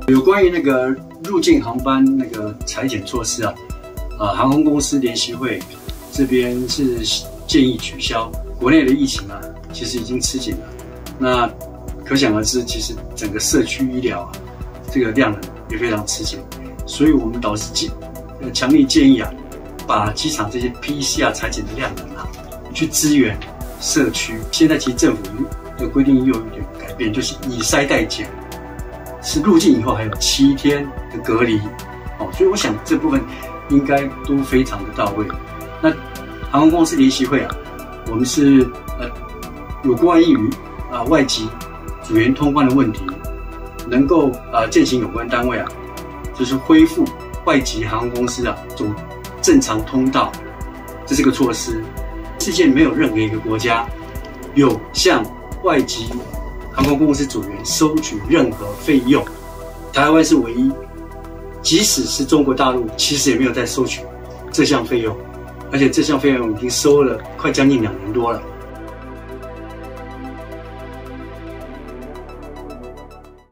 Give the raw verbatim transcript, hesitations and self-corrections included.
有关于那个入境航班那个裁减措施啊，啊，航空公司联席会这边是建议取消。国内的疫情啊，其实已经吃紧了，那可想而知，其实整个社区医疗啊，这个量能也非常吃紧，所以我们导师建呃强烈建议啊，把机场这些 P C R 裁减的量能啊，去支援社区。现在其实政府的规定又有一点改变，就是以筛代检，是入境以后还有七天的隔离，哦，所以我想这部分应该都非常的到位。那航空公司联席会啊，我们是呃有关于啊外籍组员通关的问题，能够啊践行有关单位啊，就是恢复外籍航空公司啊走正常通道，这是个措施。世界没有任何一个国家有向外籍航空公司组员收取任何费用，台湾是唯一。即使是中国大陆，其实也没有在收取这项费用，而且这项费用已经收了快将近两年多了。